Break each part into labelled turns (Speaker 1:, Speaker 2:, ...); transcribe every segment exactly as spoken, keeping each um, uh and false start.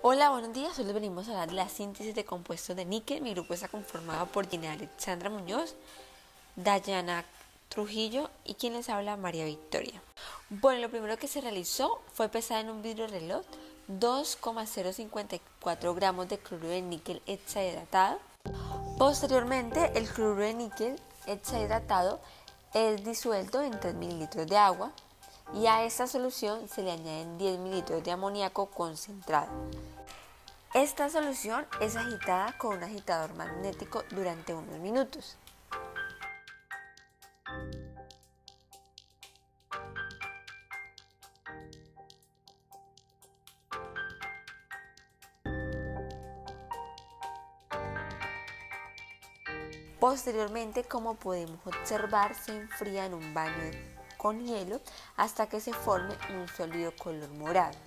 Speaker 1: Hola, buenos días. Hoy les venimos a hablar de la síntesis de compuestos de níquel. Mi grupo está conformado por Gina Alexandra Muñoz, Dayana Trujillo y quien les habla, María Victoria. Bueno, lo primero que se realizó fue pesar en un vidrio reloj dos coma cero cincuenta y cuatro gramos de cloruro de níquel hexahidratado. Posteriormente, el cloruro de níquel hexahidratado es disuelto en tres mililitros de agua y a esta solución se le añaden diez mililitros de amoníaco concentrado. Esta solución es agitada con un agitador magnético durante unos minutos. Posteriormente, como podemos observar, se enfría en un baño con hielo hasta que se forme un sólido color morado.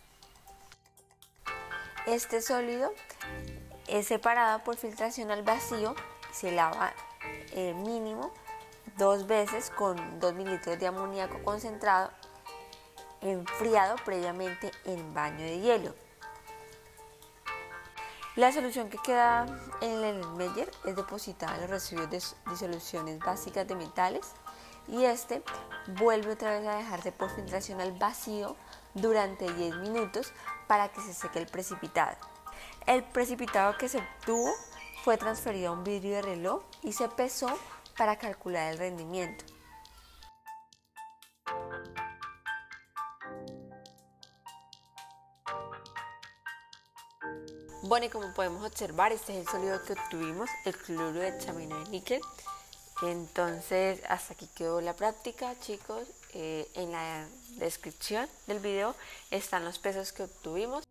Speaker 1: Este sólido es separado por filtración al vacío, se lava eh, mínimo dos veces con dos mililitros de amoníaco concentrado enfriado previamente en baño de hielo. La solución que queda en el Meyer es depositada en los residuos de disoluciones básicas de metales y este vuelve otra vez a dejarse por filtración al vacío durante diez minutos para que se seque el precipitado. El precipitado que se obtuvo fue transferido a un vidrio de reloj y se pesó para calcular el rendimiento. Bueno, y como podemos observar, este es el sólido que obtuvimos, el cloruro de hexamino de níquel. Entonces, hasta aquí quedó la práctica, chicos. Eh, en la descripción del video están los pesos que obtuvimos.